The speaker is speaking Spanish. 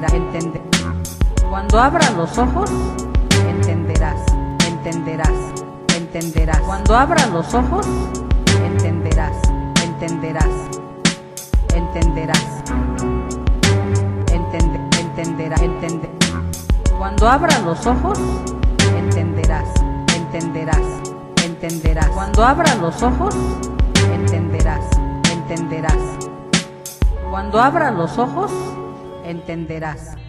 Cuando abras los ojos, entenderás, entenderás, entenderás. Cuando abras los ojos, entenderás, entenderás, entenderás, entenderás, Cuando abras los ojos, entenderás, entenderás, entenderás. Cuando abras los ojos, entenderás, entenderás. Cuando abras los ojos, entenderás.